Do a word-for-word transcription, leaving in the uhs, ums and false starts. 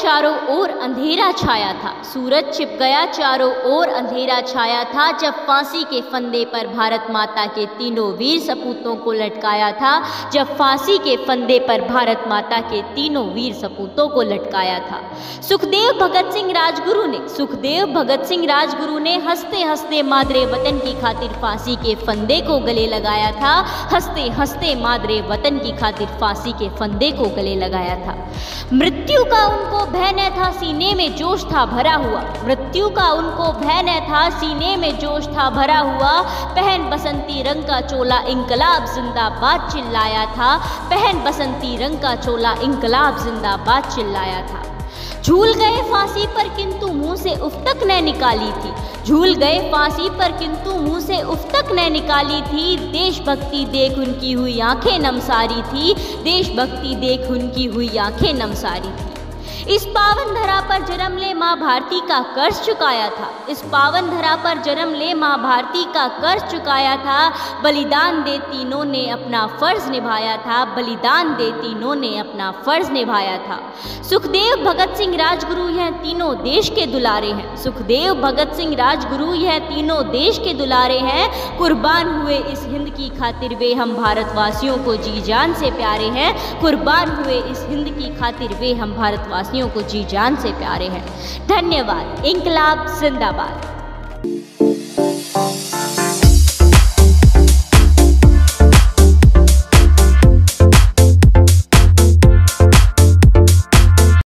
चारों ओर अंधेरा छाया था, सूरज छिप गया चारों ओर अंधेरा छाया था, जब फांसी के फंदे पर भारत माता के तीनों वीर सपूतों को लटकाया था, जब फांसी के फंदे पर भारत माता के तीनों वीर सपूतों को लटकाया था। सुखदेव भगत सिंह राजगुरु ने सुखदेव भगत सिंह राजगुरु ने हंसते हंसते मादरे वतन की खातिर फांसी के फंदे को गले लगाया था, हंसते हंसते मादरे वतन की खातिर फांसी के फंदे को गले लगाया था। मृत्यु का उनको भय न था, सीने में जोश था भरा हुआ, मृत्यु का उनको भय न था, सीने में जोश था भरा हुआ, पहन बसंती रंग का चोला इंकलाब जिंदाबाद चिल्लाया था, पहन बसंती रंग का चोला इंकलाब जिंदाबाद चिल्लाया था। झूल गए फांसी पर किंतु मुंह से उफ तक न निकाली थी, झूल गए फांसी पर किंतु मुंह से उफ तक न निकाली थी, देशभक्ति देख उनकी हुई आंखें नमसारी थी, देशभक्ति देख उनकी हुई आंखें नमसारी थी। इस पावन धरा पर जन्म ले माँ भारती का कर्ज चुकाया था, इस पावन धरा पर जन्म ले माँ भारती का कर्ज चुकाया था, बलिदान दे तीनों ने अपना फर्ज निभाया था, बलिदान दे तीनों ने अपना फर्ज निभाया था। सुखदेव भगत सिंह राजगुरु यह तीनों देश के दुलारे हैं, सुखदेव भगत सिंह राजगुरु यह तीनों देश के दुलारे हैं, कुर्बान हुए इस हिंद की खातिर वे हम भारतवासियों को जी जान से प्यारे हैं, कुर्बान हुए इस हिंद की खातिर वे हम भारतवासियों को जी जान से प्यारे हैं। धन्यवाद। इंकलाब जिंदाबाद।